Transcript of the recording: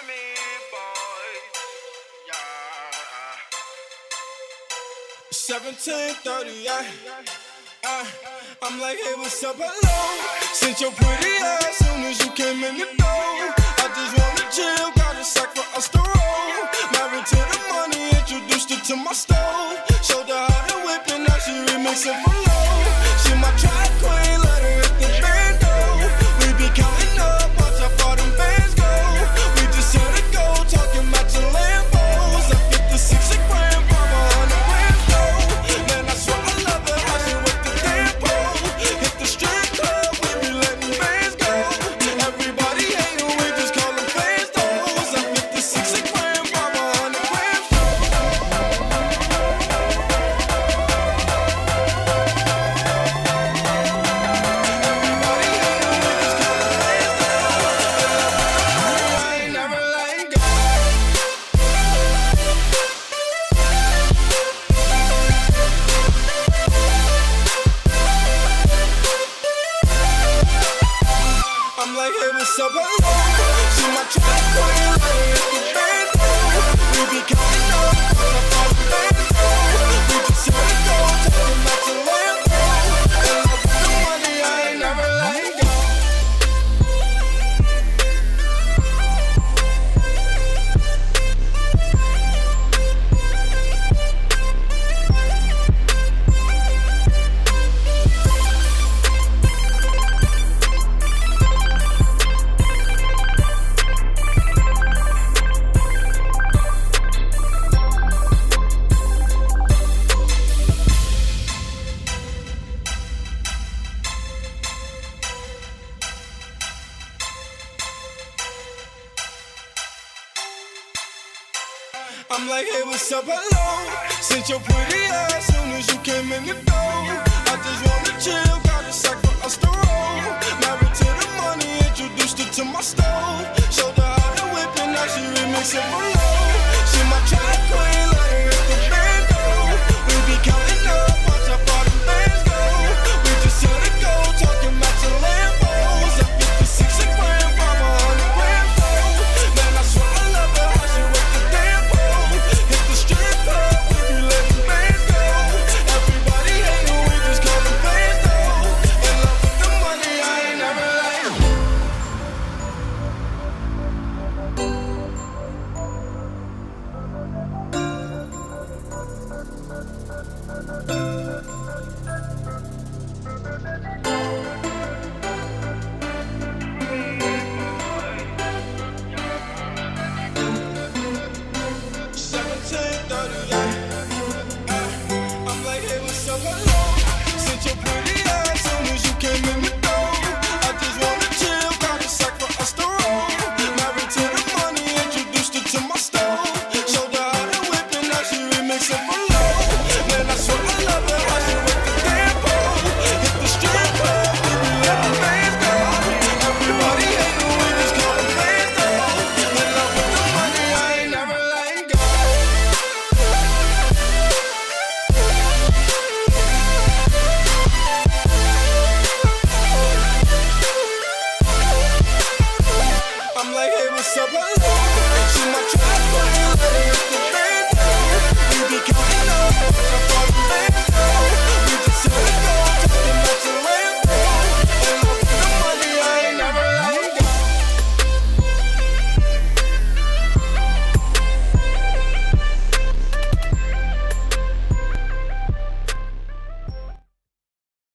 17:38. I'm like, hey, what's up, hello? Sent your pretty ass soon as you came in the door. I just wanna chill, got a sack for us to roll. Married to the money, introduced her to my stove. Showed her how to whip and now she remixing for low. She my track queen, let her hit the bando. We be counting up, watch how far them bands go. We just here to go, talking about your Lambos. I 56 a gram, 500 grams though. Man, I swear I love her, how she with the damn pole. Hit the strip club, we be letting bands go. Everybody hating, we just call them fans though. I 56 a gram, 500 grams though. I'm like, hey, what's up, hello? She my track queen, let her hit the bando. We be counting up, watch how far the bands go. We just here to go, talking about your Lambo. And love with the money, I ain't never letting go. I'm like, hey, what's up, hello? Sent your pretty ass soon as you came in the door. I just wanna chill, got a sack for us to roll. Married to the money, introduced her to my stove. Showed her how to whip and now she remixing for low. She my track queen, let her hit the bando. We be counting up, watch how far them bands go. We just here to go, talking about your Lambos. I 56 a gram, 500 grams though. Man, I swear I love her, how she with the damn pole. Hit the strip club, we be letting bands go. Everybody hating, we just call them fans though. In love with the money, I ain't never letting go. I'm like, hey, what's up, hello? Sent your pretty ass soon as you came in the door. I just wanna chill, got a sack for us to roll. Married to the money, introduced her to my stove. Showed her how to whip and now she remixing for low. Man, I swear I love her, how she with the damn pole. Hit the strip club, we be letting bands go. Everybody hating, we just call them fans though. In love with the money, I ain't never letting go. I'm like, hey, what's up, hello? She my track queen, let her hit the bando. We be counting up, watch how far